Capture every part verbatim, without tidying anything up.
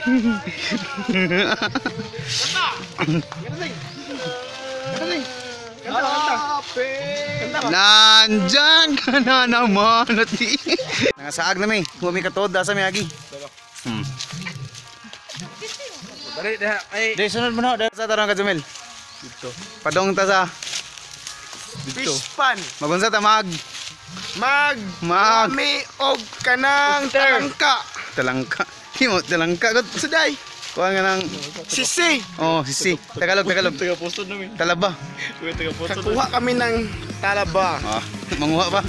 Nandyan ka na naman ati. Nangasaag na may. Huwag may katod. Dasa may agi. Hmm. Dali, ay. Dahil sunod mo na. Dahil sa tarong ka Jumel. Dito. Padong ta sa. Dito. Fish pan. Magunsa ta mag. Mag. Mag. May og kanang talangka. Talangka. Himo talangka. Suday. Kuha nga ng Sisi. oh, sisi. Tagalog, Tagalog. Taga posto namin. Talaba. Taga posto. Kakuha kami ng talaba. Ah, manguha pa.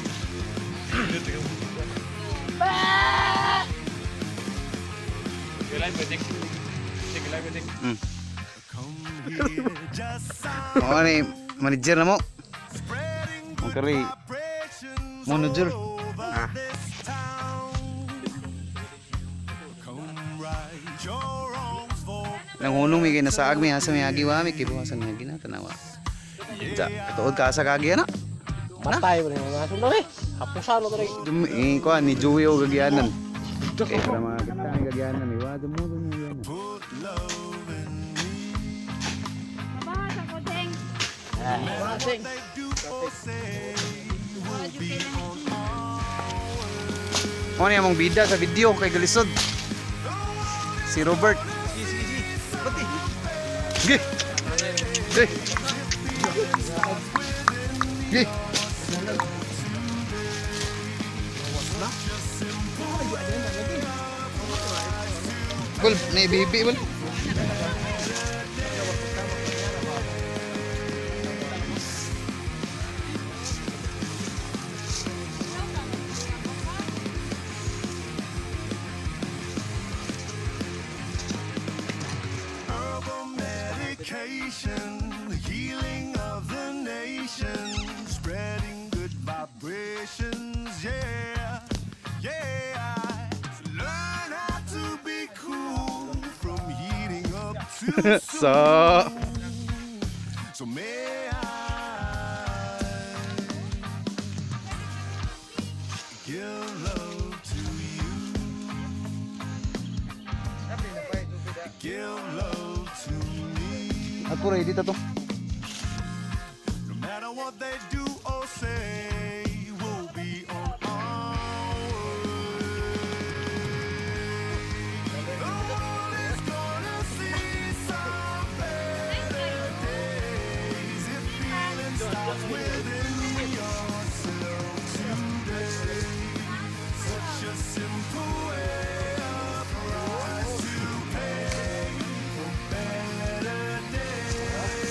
Hmm. Oh, ni manager na mo. Ang kari. Manager. Ah. Nangunong may kinasaag may asa may agiwa may kibuhasan may ginatanawa. Ja, katuod ka sa kagi ana. Matay mo rin mga sunod eh. Hapusan mo rin. Eh, kuha ni Joey o gagianan. Eh, para mga kita ang gagianan. Iwa, dumo, dumo, gagianan. Bahasa kodeng. Kasing. Ano yung mong bida sa video kay Galisod? Si Robert. Gih! Gih! Gih! Kul, may bibi wala. The healing of the nation, spreading good vibrations, yeah, yeah. So learn how to be cool from heating up too So, soon. So may I give love to you, give love to me. ako ready to. No matter what they do or say, we'll be on our way. The world is gonna see some better days. If feeling starts within yourself today, such a simple way of price to pay for better days.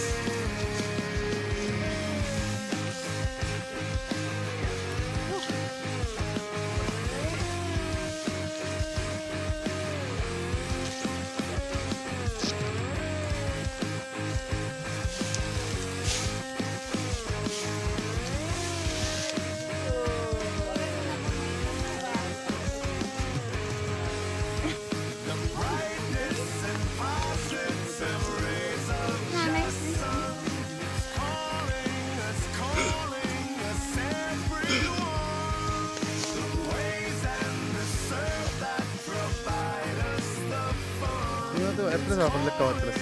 Ano to? Atlas ako, paglakaw atlas.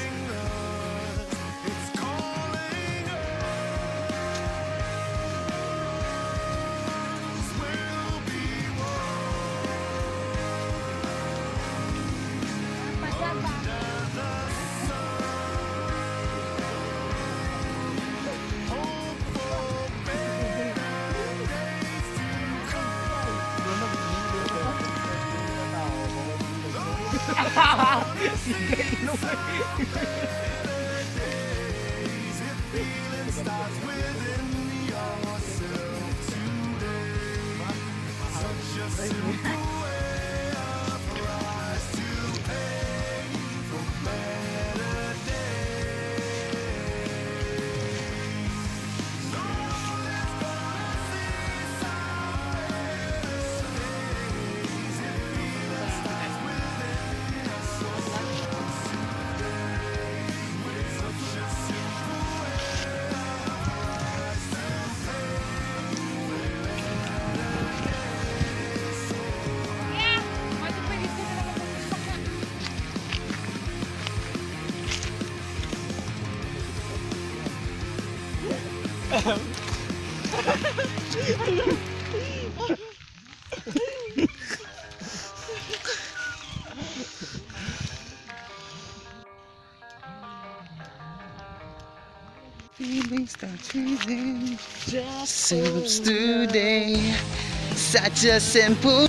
Feelings start changing. Seems today such a simple.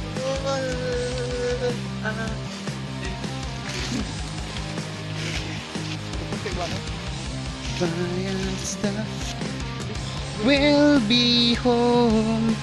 Buying stuff. We'll be home.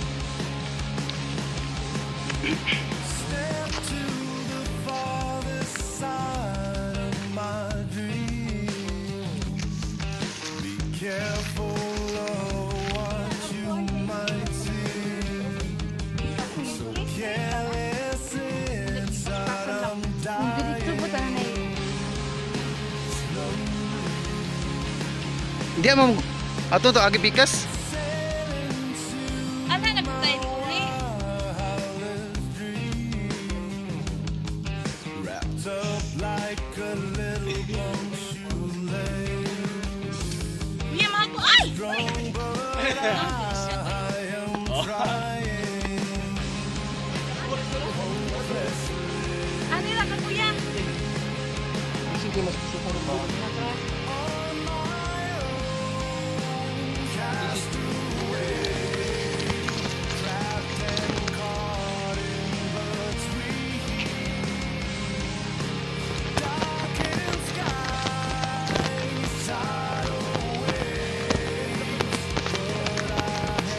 Step to the farthest side of my dream. Be careful of what you might see. So careless inside, I'm dying. Hindi mo ato to agi pikas. Ano na ba tayo uli? Wrapped up like a little bum shoelace. Uy, mga ko! Ay! Strong, but I am trying. Ano lang ka, kuya? Sige, mas super ba? Cast away, trapped and caught in between darkened skies, tidal waves, but I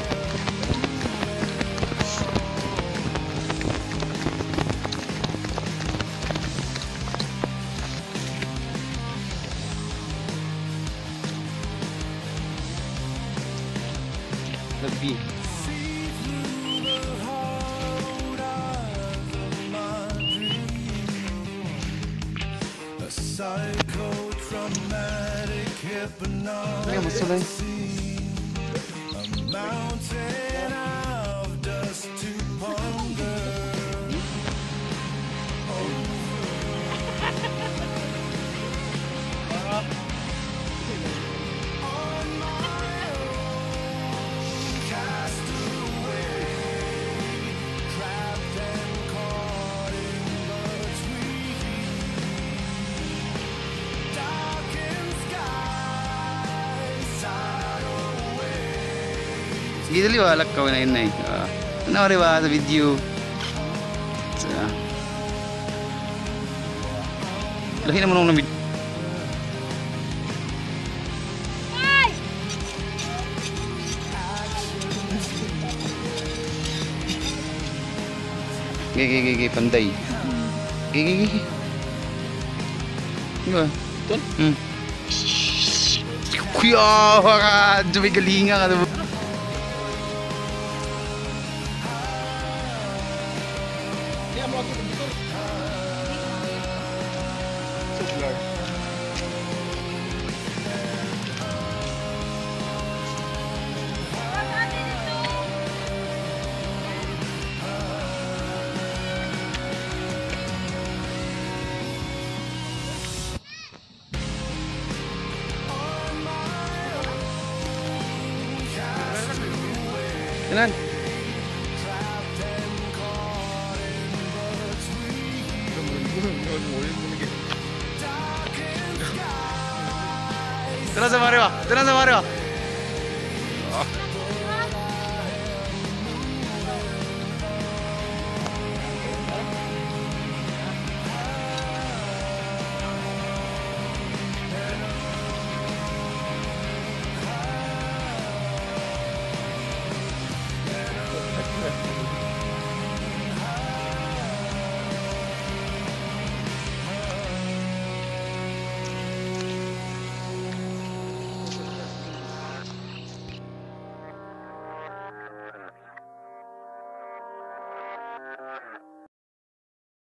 Labi. see through the hold eyes of my dream. A psychotraumatic Ay, masulay. hypnotic scene. A mountain of dust to ponder. On my own, cast away, trapped and caught in between darkened skies, tidal waves. Sige dali walak ka na yun na eh. Uh, ano ba sa video? So, lahi naman ng video. Ay! Gigi gigi gigi panday. Gigi gigi. Diba? Tol? Hmm. Kuya ka, may galinga ka diba? Kaya mo ako dito. Super. Wala natin ito. Kanan. Tara sa Mario. Tara sa Mario.